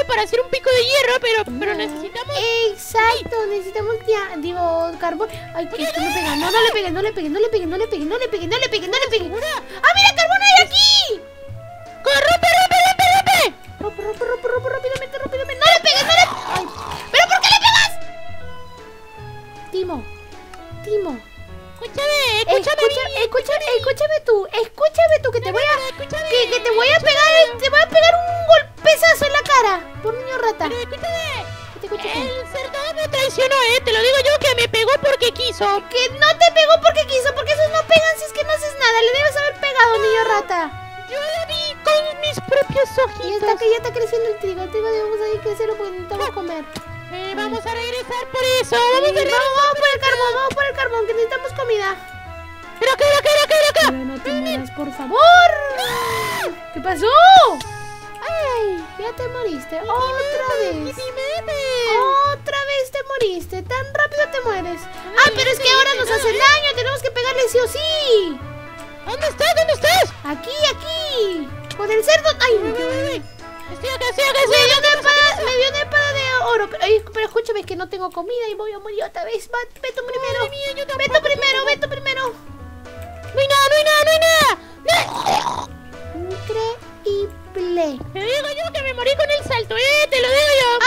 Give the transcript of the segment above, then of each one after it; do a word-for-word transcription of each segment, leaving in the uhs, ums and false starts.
para hacer un pico de hierro, pero, pero necesitamos... Exacto, necesitamos ya, digo, carbón. Ay, que esto me pega. No, no le pegues, no le pegues, no le pegues, no le pegues, no le pegues, no le pegues, no le pegues. ¡Ah, mira, carbón hay aquí! ¡Corre, rompe, rompe, rompe, rompe! Rompe, rompe, rompe, rompe, rápidamente, rápidamente. ¡No le pegues, no le... Ay, ¿pero por qué le pegas? Timo, Timo. Escúchame, escúchame, escúchame, escúchame, escúchame tú, escúchame tú, que te voy a... Que, que te voy a pegar, te voy a pegar un golpezazo en la cara. Por niño rata. Pero escúchame, ¿Qué te escucho? el cerdo me traicionó, eh, te lo digo yo, que me pegó porque quiso. Que no te pegó porque quiso, porque esos no pegan si es que no haces nada. Le debes haber pegado, niño rata. Yo lo vi con mis propios ojitos. Y está que ya está creciendo el trigo. El trigo debemos ahí crecerlo porque necesitamos comer. Eh, vamos a regresar por eso. Vamos a regresar. Vamos, vamos por el carbón, vamos por el carbón, que necesitamos comida. Pero acá, acá, acá, acá. Pero no te mueras, por favor. ¿Qué pasó? Ay, ya te moriste. Otra vez. Otra vez te moriste. Tan rápido te mueres. Ah, pero es que ahora nos hace daño. Tenemos que pegarle sí o sí. ¿Dónde estás? ¿Dónde estás? Aquí, aquí. Con el cerdo. Ay, Estoy acá, estoy acá, me dio una espada, me dio una espada de oro. Pero, ay, pero escúchame, que no tengo comida y voy a morir otra vez. Va, ve tú primero. Ve tú primero, ve tú primero. No hay nada, no hay nada, no hay nada. Increíble. Te digo yo que me morí con el salto, eh, te lo digo yo.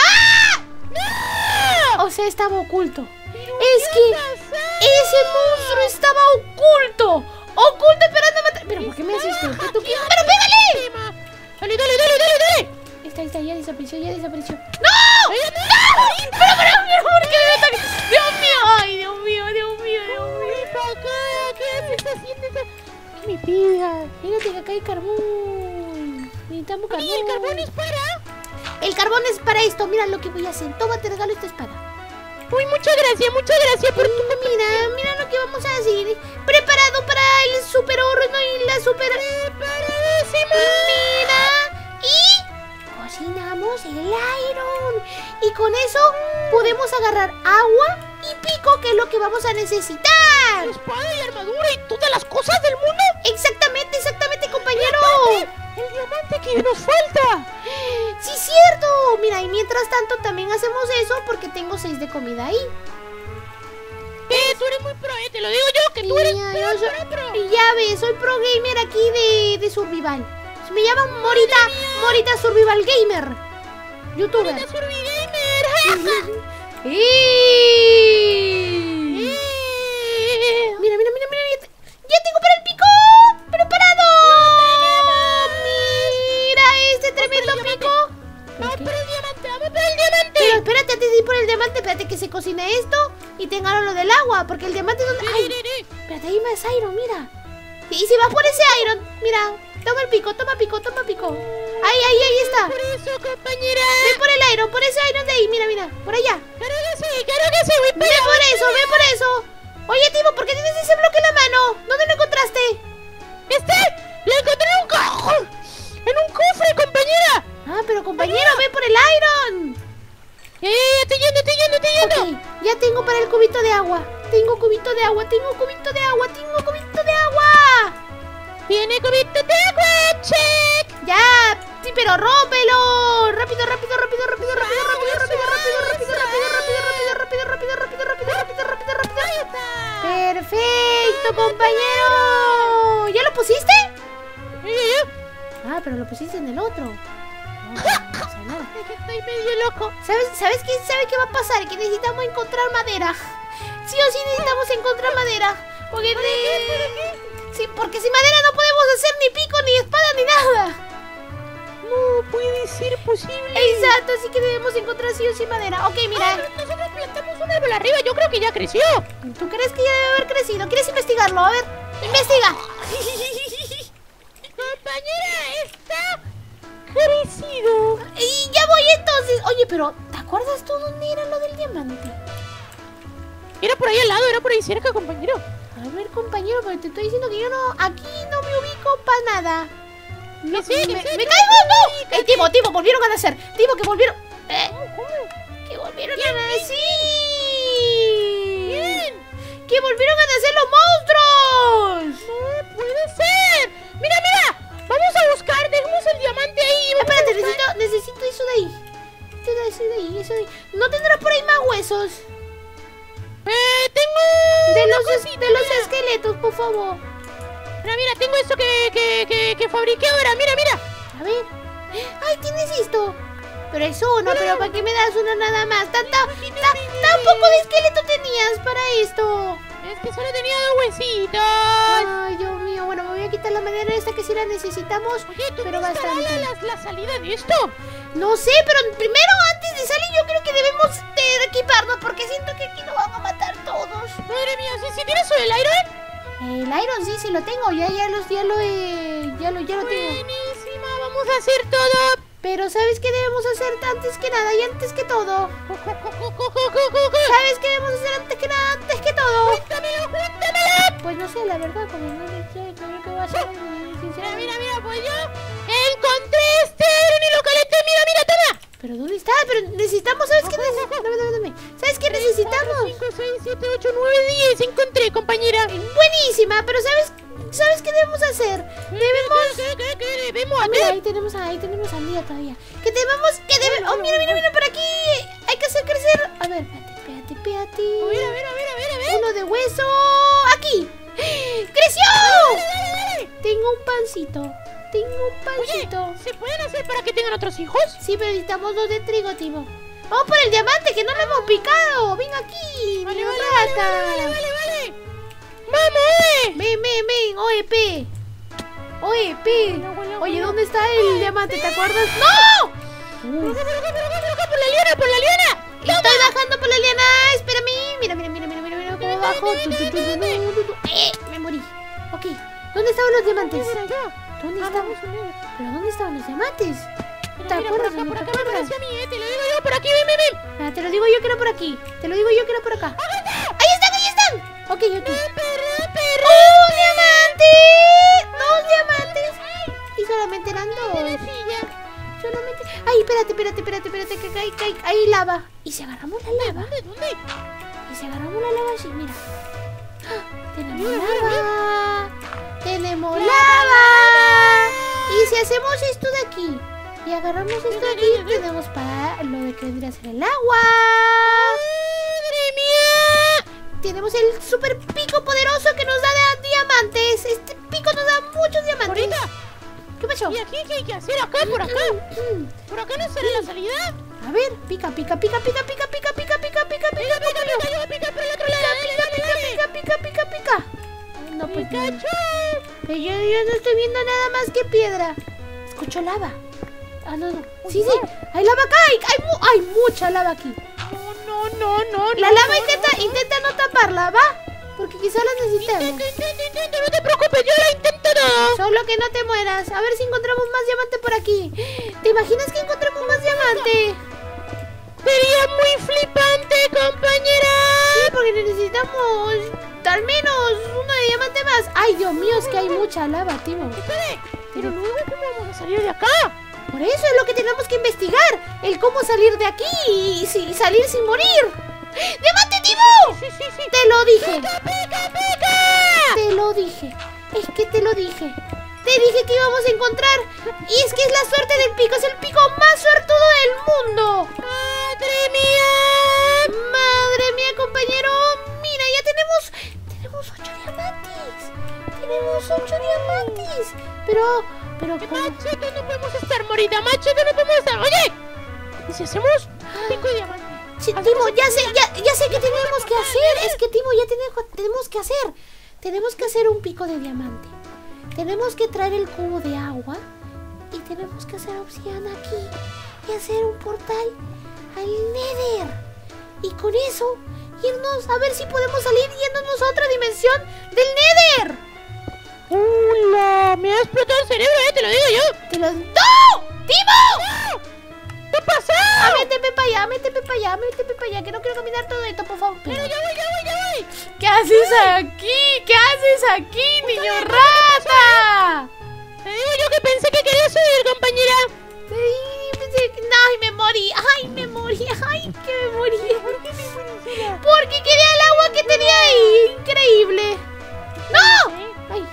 ¡Ah! ¡No! O sea, estaba oculto. Es que ese monstruo estaba oculto. Oculto esperando a matar. ¿Pero por qué me haces esto? ¿Qué tú quieres? ¡Pero pégale! Dale, dale, dale, dale, dale. Ahí está, ahí está, ya desapareció, ya desapareció. ¡No! ¡No! ¡Pero, pero, pero! ¿Por qué me ataca? ¡Dios mío! ¡Ay, Dios mío, Dios mío, Dios mío! ¿Qué se está haciendo? ¿Qué me pida? Mírate que acá hay carbón. Necesitamos carbón. ¿Y el carbón es para? El carbón es para esto. Mira lo que voy a hacer. Toma, te regalo esta espada. Uy, muchas gracias, muchas gracias por tu... Mira, mira lo que vamos a hacer. Preparado para el super horno y la super... ¡Preparadísimo! Mira. Y cocinamos el iron. Y con eso podemos agarrar agua y pico, que es lo que vamos a necesitar. Espada y armadura y todas las cosas del mundo. Exactamente, exactamente, compañero. El diamante que nos falta. Sí, cierto. Mira, y mientras tanto también hacemos eso porque tengo seis de comida ahí. Eh, tú eres muy pro, eh, te lo digo yo, que tú eres Ya, pro, yo soy- pro, pro. Y ya ves, soy pro gamer aquí de, de Survival. Me llaman Morita, Morita Survival Gamer. Youtuber. Morita Survigamer. ¡Y! Mira, mira, mira, mira. Ya, te- ya tengo para el pico. ¡Preparado! Mira este tremendo pico. Vamos por el diamante, vamos por el diamante. Pero espérate, antes de ir por el diamante, espérate que se cocine esto y tenga lo del agua, porque el diamante donde... ¡Ay! Espérate, ahí más iron, mira. Y si vas por ese iron, mira, toma el pico, toma pico, toma pico. Ahí, ahí, ahí está. Por eso, compañera. Ven por el iron, por ese iron de ahí, mira, mira, por allá. Claro que sí, claro que sí, voy Ve por eso, ve por eso. Oye, Timo, ¿por qué tienes ese bloque en la mano? ¿Dónde lo encontraste? ¿Este? Lo encontré en un cajón. En un cofre, compañera. Ah, pero compañero, ve por el iron. Ya, ya, ya, estoy yendo, estoy yendo, estoy yendo. Ok, ya tengo para el cubito de agua. Tengo cubito de agua, tengo cubito de agua, tengo cubito de agua. Tiene cubito de agua, check. Ya, sí, pero rómpelo. Rápido, rápido, rápido, rápido, rápido, rápido, rápido, rápido, rápido, rápido, rápido, rápido, rápido, rápido, rápido, rápido, rápido, rápido, rápido. Ahí está. Perfecto, compañero. ¿Ya lo pusiste? Eh, Ah, pero lo pusiste en el otro. No, no pasa nada. Es que estoy medio loco. ¿Sabes, ¿Sabes qué, sabe qué va a pasar? Que necesitamos encontrar madera. Sí o sí necesitamos encontrar madera. Porque de... Sí, porque sin madera no podemos hacer ni pico, ni espada, ni nada. No puede ser posible. Exacto, así que debemos encontrar sí o sí madera. Ok, Ah, mira. pero nosotros plantamos un árbol arriba, yo creo que ya creció. ¿Tú crees que ya debe haber crecido? ¿Quieres investigarlo? A ver, investiga. Compañera, está crecido. Y ya voy entonces. Oye, pero ¿te acuerdas tú dónde era lo del diamante? Era por ahí al lado, era por ahí cerca, compañero. A ver, compañero, pero te estoy diciendo que yo no... Aquí no me ubico para nada. No, Que sí, que me, sí, ¡me que caigo! sí, ¡No! que ¡Eh, Timo, Timo! Volvieron a nacer. Timo, que volvieron... Eh, ¿Cómo? que volvieron a nacer. ¿Quién? ¡Que volvieron a nacer los monstruos! No puede ser. Mira, mira. Vamos a buscar, dejemos el diamante ahí. Vamos Espérate, a buscar. necesito, necesito eso de ahí. Eso de ahí, eso de ahí. ¿No tendrá por ahí más huesos? Eh, tengo... De los, es, de los esqueletos, por favor. Mira, mira, tengo esto que, que, que, que fabriqué ahora. Mira, mira. A ver. ¡Ay, tienes esto! Pero es uno, pero, pero ¿para qué me das uno nada más? ¿Tan, tan, tan, tan poco de esqueleto tenías para esto? Es que solo tenía dos huesitos. Ay, Dios mío. Bueno, me voy a quitar la madera esta que sí la necesitamos. Oye, ¿tú pero no bastante. La, la, la salida de esto? No sé, pero primero antes de salir yo creo que debemos de equiparnos porque siento que aquí nos van a matar todos. Madre mía, ¿sí, sí tienes el Iron? El Iron sí, sí lo tengo. Ya, ya, los, ya lo he... Ya lo, ya lo tengo. Buenísima, vamos a hacer todo. Pero ¿sabes qué debemos hacer antes que nada y antes que todo? ¿Sabes qué debemos hacer antes que nada, antes que todo? ¡Cuéntamelo, cuéntamelo! Pues no sé, la verdad, como no sé, creo que va a ser... Mira, mira, mira, pues yo encontré este Iron y lo calenté. Mira, mira, toma. ¿Pero dónde está? Pero necesitamos, ¿sabes qué necesitamos? Dame, dame, dame. ¿Sabes qué necesitamos? cinco, seis, siete, ocho, nueve, diez. Encontré, compañera. Buenísima, pero ¿sabes, ¿sabes qué debemos hacer? Debemos... ¿Qué, qué, qué debemos Ah, mira, hacer? ahí tenemos, ahí tenemos al día todavía. Que tenemos, que debemos... Oh, mira, mira, mira, por aquí. Hay que hacer crecer... A ver, espérate, espérate, espérate. A ver, a ver, a ver, a ver, a ver. Uno de hueso... ¡Aquí! ¡Creció! Dale, dale, dale. Tengo un pancito. Tengo un pancito. Oye, ¿se pueden hacer para que tengan otros hijos? Sí, pero necesitamos dos de trigo, Timo. Vamos por el diamante, que no lo hemos picado. Ven aquí, Vale, mi vale, rata. vale, vale, vale, vale. ¡Vamos, eh! Ven, ven, ven. Oye, P. Oye, P. Oye, ¿dónde está el diamante? ¿Te acuerdas? ¡No! Por acá, por acá, por acá, por acá, por la liana, por la liana. Estoy bajando por la liana. Espérame. Mira, mira, mira, mira, mira, mira cómo bajo. Tu, tu, tu, tu, tu, tu, tu. Eh, me morí. Ok. ¿Dónde estaban los diamantes? ¿Dónde estaban? ¿Pero dónde estaban los diamantes? ¿Te acuerdas? Por ¿No acá, te por acá me acuerdas? pareció a mí, eh. Te lo digo yo por aquí, ven, ven, ven. Ah, te lo digo yo que era por aquí. Te lo digo yo que era por acá. ¡Ahí están, ahí están! Ok, ok. Perra, perra. ¡Un diamante! ¡Dos diamantes! Y solamente eran dos. Solamente... Ay, espérate, espérate, espérate, espérate, que hay, que hay, hay lava. ¿Y si agarramos la lava? ¿Dónde, dónde? ¿Y si agarramos la lava así? Mira. ¡Ah! Tenemos lava. Tenemos lava. Y si hacemos esto de aquí y agarramos esto de aquí, tenemos para lo de que vendría a ser el agua. ¡Madre mía! Tenemos el super pico poderoso que nos da de diamantes. Este pico nos da muchos diamantes. Ahorita. ¿Qué pasó? ¿Y aquí qué hay que hacer? ¿Acá, por acá? ¿Por acá no sale la salida? A ver, pica, pica, pica, pica, pica, pica, pica, pica, pica, pica, pica, Pica, pica, pica, por el otro lado. pica, pica, pica, pica, pica, pica. No, pues no. Pikachu. Pero yo, yo no estoy viendo nada más que piedra. Escucho lava. Ah, no, no. Sí, sí. Hay lava acá. Hay, hay, mu hay mucha lava aquí. No, no, no, no. La no, lava no, intenta, no, no. intenta no taparla, ¿va? Porque quizá la necesitemos. Intenta, intenta, intenta, no te preocupes, yo lo intento todo. Solo que no te mueras. A ver si encontramos más diamante por aquí. ¿Te imaginas que encontremos más diamante? Sería muy flipante, compañera. Sí, porque necesitamos al menos uno de diamante más. Ay, Dios mío, es que hay mucha lava, Timo. Espere, pero luego, ¿cómo vamos a salir de acá? Por eso es lo que tenemos que investigar. El cómo salir de aquí y, y salir sin morir. ¡Diamante, Timo! Sí, sí, sí. Te lo dije. ¡Pica, pica, pica! Te lo dije. Es que te lo dije. Te dije que íbamos a encontrar. Y es que es la suerte del pico. Es el pico más suertudo del mundo. ¡Madre mía! Madre mía, compañero. Mira, ya tenemos... Tenemos ocho diamantes. Tenemos ocho diamantes. Pero... Pero... ¿cómo? Machete, no podemos estar, Morita. Machete, no podemos estar. Oye, ¿y si hacemos pico de diamante? Sí, Timo, ya sé, ya, ya sé que tenemos que hacer. Es que, Timo, ya tenemos, tenemos que hacer. Tenemos que hacer un pico de diamante. Tenemos que traer el cubo de agua. Y tenemos que hacer obsidiana aquí. Y hacer un portal al Nether. Y con eso, irnos a ver si podemos salir yéndonos a otra dimensión del Nether. ¡Hola! Me ha explotado el cerebro, eh, te lo digo yo. Te lo... ¡No! ¡Timo! ¿Qué pasó? Ah, méteme para allá, méteme para allá, méteme para allá, que no quiero caminar todo esto, por favor. Pero ya voy, ya voy, ya voy. ¿Qué haces aquí? ¿Qué haces aquí, niño rata? Te digo yo que pensé que querías subir, compañera. Ay, pensé que- no, ay, me morí, ay, me morí, ay, que me morí. ¿Por qué te pones? Porque quería el agua que tenía ahí, increíble. ¡No! Ay,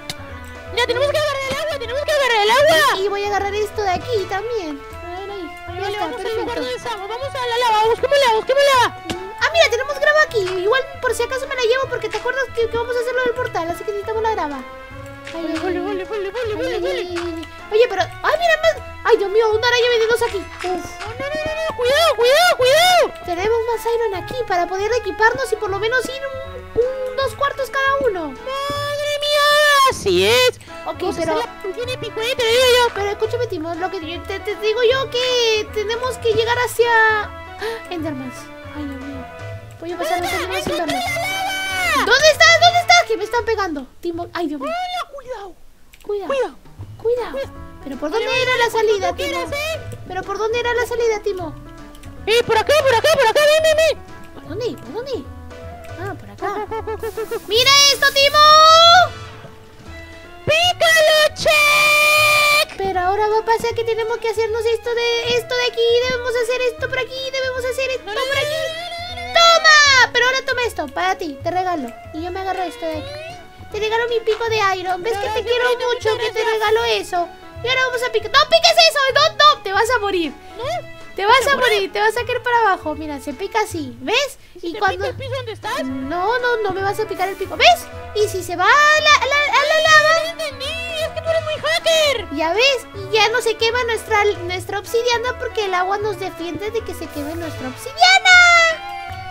Ya, tenemos que agarrar el agua, tenemos que agarrar el agua. y voy a agarrar esto de aquí también. A ver ahí. Vale, Ya vale, está, vamos al perfecto. lugar donde estamos. Vamos a la lava, busquemos lava, busquemos lava. Ah, mira, tenemos grava aquí. Igual por si acaso me la llevo porque te acuerdas que, que vamos a hacer lo del portal, así que necesitamos la grava. Ay, Vale, vale, vale, vale, vale, vale, ay, vale. ay, ay. Oye, pero... ¡Ay, mira más! ¡Ay, Dios mío! Una araña venenosa aquí. Uf. No, no, no, no, no, cuidado, cuidado, cuidado. Tenemos más iron aquí para poder equiparnos y por lo menos ir un, un- dos cuartos cada uno. Madre mía, así es. Ok, Vamos a pero... hacer la- Tiene picuete, te lo digo yo. Pero escúchame, Timo, lo que yo- te, te digo yo que tenemos que llegar hacia... ¡Ah! Endermans. Ay, Dios mío. Voy a pasar los Endermans sin verlos. ¿Dónde estás? ¿Dónde estás? Que me están pegando. Timo, ay, Dios mío. Hola, cuidado. Cuidado. Cuidado. Cuidado. ¿Pero por dónde Vale, era la salida, cuando Timo? quieras, ¿eh? ¿Pero por dónde era la salida, Timo? Eh, por acá, por acá, por acá, ven, ven, ven. ¿Por dónde? ¿Por dónde? Ah, por acá. ¡Mira esto, Timo! ¡Pícalo, check! Pero ahora va a pasar que tenemos que hacernos esto de esto de aquí, debemos hacer esto por aquí, debemos hacer esto No, no, por no, aquí. no, no, no, no. ¡Toma! Pero ahora toma esto, para ti, te regalo. Y yo me agarro esto de aquí. Te regalo mi pico de iron. ¿Ves que te Gracias, quiero Marita, mucho muchas que te gracias. regalo eso? Y ahora vamos a picar. ¡No piques eso! ¡No, no! Te vas a morir. ¿No? Te vas a morir, te vas a caer para abajo. Mira, se pica así, ¿ves? ¿Y Y te cuando... pica el piso donde estás? No, no, no me vas a picar el pico. ¿Ves? Y si se va a la, a la, a la lava... No entendí, es que tú eres muy hacker. Ya ves, y ya no se quema nuestra, nuestra obsidiana porque el agua nos defiende de que se queme nuestra obsidiana.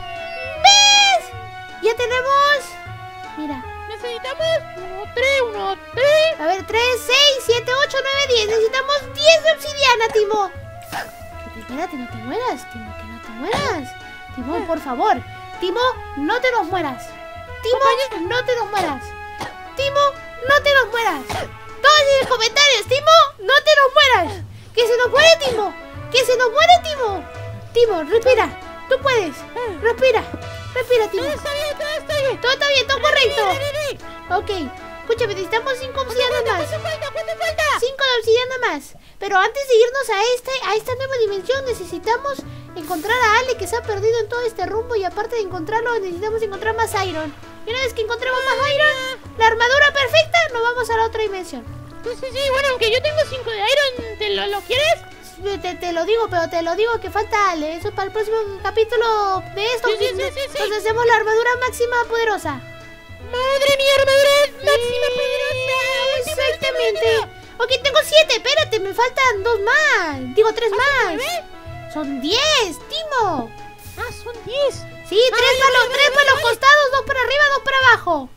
¿Ves? Ya tenemos... Mira, Necesitamos uno, tres, uno, tres. a ver, tres, seis, siete, ocho, nueve, diez. Necesitamos diez de obsidiana, Timo. Que te- Espérate, no te mueras, Timo, que no te mueras. Timo, por favor. Timo, no te nos mueras. Timo, no te nos mueras. Timo, no te nos mueras. Todos en los comentarios, Timo, no te nos mueras. Que se nos muere, Timo. Que se nos muere, Timo. Timo, respira. Tú puedes. Respira. Respira, Timo. Todo está bien, todo está bien. Todo está bien, todo correcto. Ven, ven, ven, ven. Ok. Escúchame, necesitamos cinco obsidianas más. ¿Cuánto falta? ¿Cuánto falta? Cinco de obsidiana más. Pero antes de irnos a este, a esta nueva dimensión, necesitamos encontrar a Ale que se ha perdido en todo este rumbo. Y aparte de encontrarlo, necesitamos encontrar más iron. Y una vez que encontremos más iron, la armadura perfecta, nos vamos a la otra dimensión. Sí, sí, sí, bueno, aunque yo tengo cinco de iron, ¿te lo, lo quieres? Te, te lo digo, pero te lo digo que falta Ale. Eso para el próximo capítulo de esto. Sí, sí, sí, sí, sí. Nos hacemos la armadura máxima poderosa. Madre mía, armadura máxima poderosa. Exactamente. Ok, tengo siete. Espérate, me faltan dos más. Digo, tres más. nueve? Son diez, Timo. Ah, son diez. Sí, tres Vale, para los, vale, tres vale, para los vale. costados, dos para arriba, dos para abajo.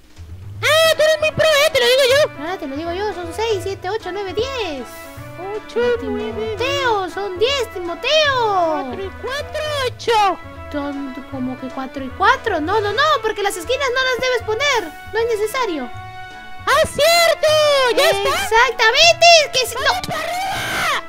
Ah, tú eres muy pro, eh, te lo digo yo. Ah, te lo digo yo, son seis, siete, ocho, nueve, diez. Ocho, nueve, Timoteo, son diez, Timoteo. cuatro y cuatro, ocho. Son como que cuatro y cuatro. No, no, no, porque las esquinas no las debes poner. No es necesario. ¡Ah, cierto! ¡Ya está! Exactamente, es que... si- no. ¡Vamos para arriba!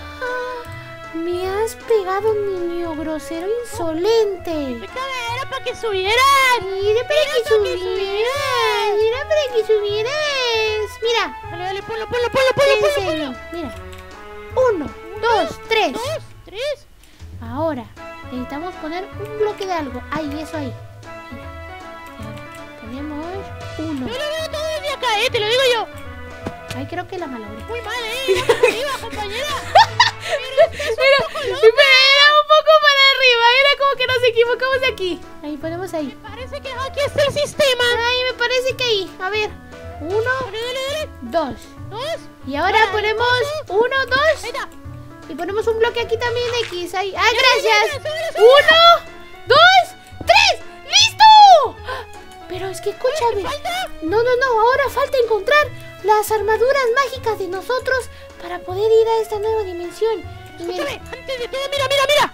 Ah, me has pegado, niño grosero insolente. Déjame, era para que subieras. Mira para que para que subieras. Mira para que subieras. Mira. Dale, dale, ponlo, ponlo, ponlo, ponlo, En ponlo, serio, ponlo. mira. Uno, dos, tres. Dos, tres. Ahora, necesitamos poner un bloque de algo. Ay, eso ahí. Mira. Y ahora ponemos uno. Yo lo veo todo desde acá, eh, te lo digo yo. Ay, creo que la malogré. Muy mal, eh. Vamos arriba, compañera. Era, era un poco para arriba. Era como que nos equivocamos de aquí. Ahí ponemos ahí. Parece que aquí está el sistema. Ay, me parece que ahí. A ver. Uno, Dale, dale, dale. dos. Dos. Y ahora Ahora, ponemos paso. uno, Ahí dos. está. Y ponemos un bloque aquí también X. Ahí. Ah, Ya, ya, gracias. ya, súbelo, súbelo. Uno, dos, tres. ¡Listo! Pero es que escúchame. ¿Falta? No, no, no. Ahora falta encontrar las armaduras mágicas de nosotros para poder ir a esta nueva dimensión. Y mira, Escúchame, antes de todo, mira, mira, mira.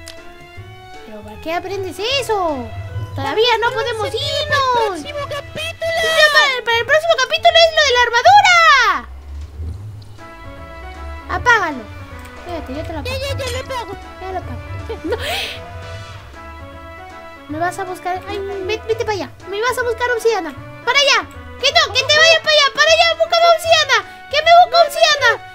¿pero para qué aprendes eso? Todavía no podemos irnos. Próximo capítulo. Ya para, el, para el próximo capítulo es lo de la armadura. Apágalo. Espérate, yo te lo Ya, apago. ya, ya, le pago. Ya lo apago. No. Me vas a buscar. Ay, vete, vete para allá. Me vas a buscar obsidiana. Para allá. Que no, que te vayas para allá. Para allá, busca obsidiana. Que me busca obsidiana.